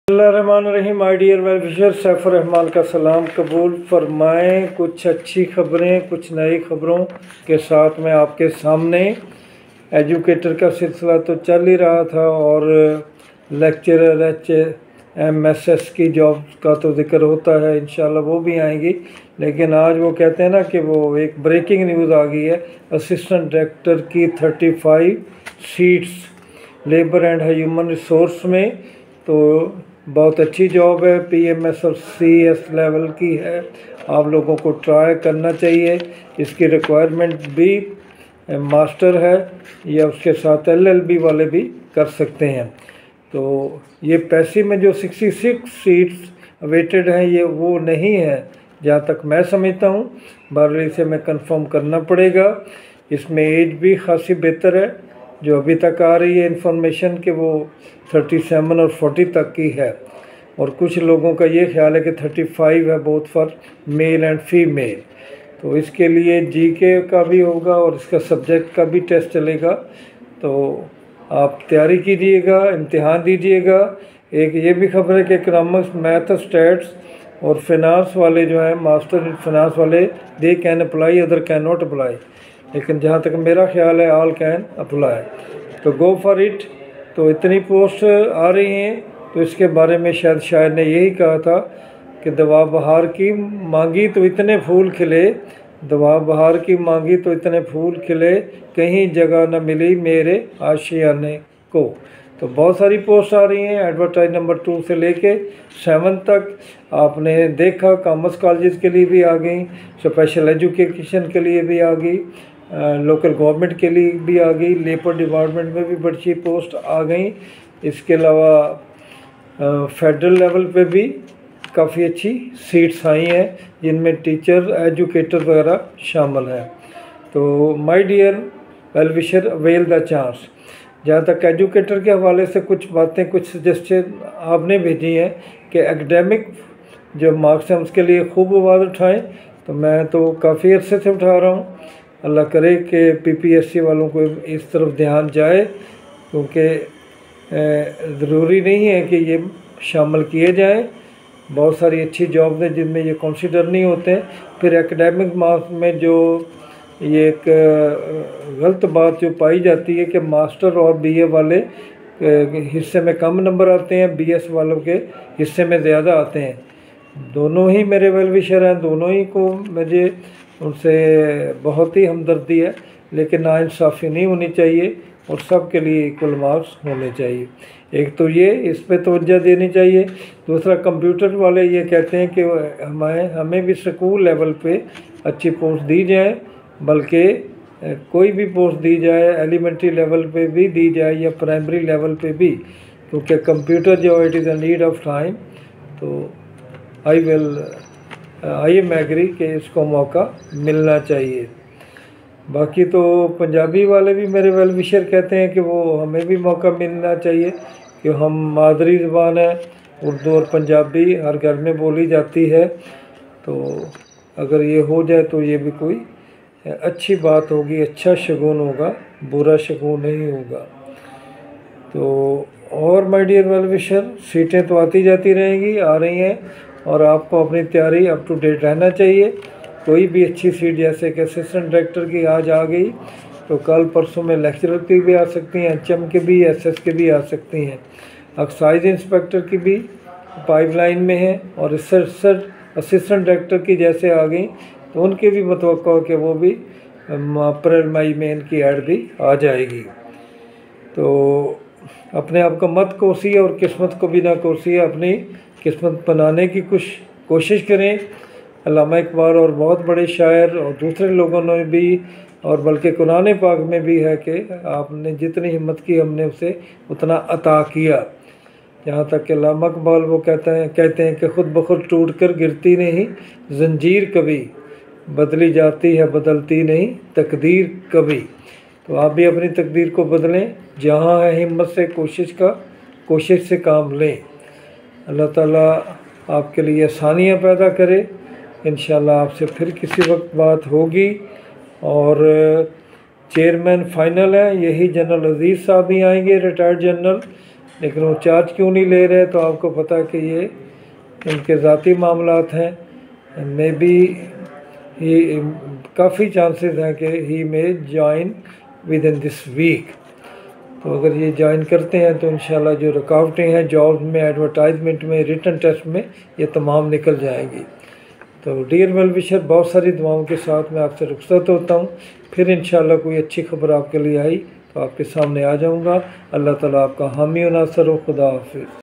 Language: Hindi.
बिस्मिल्लाहिर्रहमानिर्रहीम। My dear well wisher, Saifur Rahman का सलाम कबूल फरमाएँ। कुछ अच्छी खबरें, कुछ नई खबरों के साथ मैं आपके सामने। एजुकेटर का सिलसिला तो चल ही रहा था और लेक्चरर HMSS की जॉब का तो जिक्र होता है, इंशाल्लाह वो भी आएंगी। लेकिन आज वो कहते हैं ना कि वो एक ब्रेकिंग न्यूज़ आ गई है, असिस्टेंट डायरेक्टर की 35 seats labour and human resource में। तो बहुत अच्छी जॉब है, PMS और CS लेवल की है। आप लोगों को ट्राई करना चाहिए। इसकी रिक्वायरमेंट भी मास्टर है या उसके साथ LLB वाले भी कर सकते हैं। तो ये पैसे में जो 66 सीट्स अवेटेड हैं ये वो नहीं है जहाँ तक मैं समझता हूँ। बारली से मैं कंफर्म करना पड़ेगा। इसमें एज भी खासी बेहतर है, जो अभी तक आ रही है इन्फॉर्मेशन कि वो 37 और 40 तक की है। और कुछ लोगों का ये ख्याल है कि 35 है, both for male and female. तो इसके लिए GK का भी होगा और इसका सब्जेक्ट का भी टेस्ट चलेगा। तो आप तैयारी कीजिएगा, इम्तिहान दीजिएगा। एक ये भी खबर है कि इकनॉमिक्स, मैथ, स्टैट्स और फिनांस वाले जो हैं, मास्टर इन फिनांस वाले, they can apply, other can not apply. लेकिन जहाँ तक मेरा ख्याल है ऑल कैन अप्लाई। तो गो फॉर इट। तो इतनी पोस्ट आ रही हैं, तो इसके बारे में शायद शायर ने यही कहा था कि दवा बहार की मांगी तो इतने फूल खिले, दवा बहार की मांगी तो इतने फूल खिले, कहीं जगह न मिली मेरे आशियाने को। तो बहुत सारी पोस्ट आ रही हैं, एडवर्टाइज नंबर 2 से लेके 7 तक। आपने देखा कॉमर्स कॉलेज के लिए भी आ गई, स्पेशल एजुकेशन के लिए भी आ गई, लोकल गवर्नमेंट के लिए भी आ गई, लेबर डिपार्टमेंट में भी बड़ी पोस्ट आ गई। इसके अलावा फेडरल लेवल पे भी काफ़ी अच्छी सीट्स आई हैं जिनमें टीचर, एजुकेटर वगैरह शामिल हैं। तो my dear well wisher, avail the chance. जहाँ तक एजुकेटर के हवाले से कुछ बातें, कुछ सजेशन आपने भेजी हैं कि एकेडमिक जो मार्क्स हैं उसके लिए खूब आवाज़ उठाएं। तो मैं तो काफ़ी अरसे से उठा रहा हूँ। अल्लाह करे कि PPSC वालों को इस तरफ ध्यान जाए, क्योंकि ज़रूरी नहीं है कि ये शामिल किए जाएं। बहुत सारी अच्छी जॉब्स हैं जिनमें ये कंसिडर नहीं होते। फिर एकेडमिक मार्क्स में जो ये एक गलत बात जो पाई जाती है कि मास्टर और BA वाले हिस्से में कम नंबर आते हैं, BS वालों के हिस्से में ज़्यादा आते हैं। दोनों ही मेरे वेल विशर हैं, दोनों ही को मुझे उनसे बहुत ही हमदर्दी है। लेकिन नाइंसाफ़ी नहीं होनी चाहिए और सब के लिए इक्वल मार्क्स होने चाहिए। एक तो ये, इस पे तवज्जो देनी चाहिए। दूसरा, कंप्यूटर वाले ये कहते हैं कि हमें भी स्कूल लेवल पे अच्छी पोस्ट दी जाए, बल्कि कोई भी पोस्ट दी जाए, एलिमेंट्री लेवल पे भी दी जाए या प्राइमरी लेवल पे भी, क्योंकि कंप्यूटर जो it is a need of time. तो आई एम एग्री कि इसको मौका मिलना चाहिए। बाकी तो पंजाबी वाले भी मेरे वेल विशर कहते हैं कि वो हमें भी मौका मिलना चाहिए, कि हम मादरी ज़बान है, उर्दू और पंजाबी हर घर में बोली जाती है। तो अगर ये हो जाए तो ये भी कोई अच्छी बात होगी, अच्छा शगुन होगा, बुरा शगुन नहीं होगा। तो और माय डियर वेल विशर, सीटें तो आती जाती रहेंगी, आ रही हैं, और आपको अपनी तैयारी अप टू डेट रहना चाहिए। कोई भी अच्छी सीट, जैसे कि असिस्टेंट डायरेक्टर की आज आ गई, तो कल परसों में लेक्चरर की भी आ सकती हैं, HM के भी, SS के भी आ सकती हैं। एक्साइज इंस्पेक्टर की भी पाइपलाइन में है, और असिस्टेंट डायरेक्टर की जैसे आ गई तो उनके भी मुतवक्का कि वो भी अप्रैल मई में इनकी ऐड भी आ जाएगी। तो अपने आप को मत कोसिए और किस्मत को भी ना कोसिए, अपनी किस्मत बनाने की कोशिश करें। अल्लामा इकबाल और बहुत बड़े शायर और दूसरे लोगों ने भी, और बल्कि कुरान पाक में भी है कि आपने जितनी हिम्मत की हमने उसे उतना अता किया। यहाँ तक कि अल्लामा इकबाल वो कहते हैं कि खुद ब खुद टूट कर गिरती नहीं जंजीर कभी, बदली जाती है बदलती नहीं तकदीर कभी। तो आप भी अपनी तकदीर को बदलें, जहाँ है हिम्मत से कोशिश से काम लें। अल्लाह ताला आपके लिए आसानियाँ पैदा करे। इंशाल्लाह आपसे फिर किसी वक्त बात होगी। और चेयरमैन फाइनल है, यही जनरल अजीज़ साहब भी आएंगे, रिटायर्ड जनरल, लेकिन वो चार्ज क्यों नहीं ले रहे, तो आपको पता है कि ये उनके ज़ाती मामलात हैं। मे बी ही काफ़ी चांसेस हैं कि he may join within this week. तो अगर ये ज्वाइन करते हैं तो इंशाल्लाह जो रुकावटें हैं जॉब में, एडवर्टाइजमेंट में, रिटन टेस्ट में, ये तमाम निकल जाएंगी। तो डियर वेल विशर, बहुत सारी दुआओं के साथ मैं आपसे रुखसत होता हूँ। फिर इंशाल्लाह कोई अच्छी खबर आपके लिए आई तो आपके सामने आ जाऊँगा। अल्लाह ताला आपका हामी व नासर हो। खुदा हाफिज़।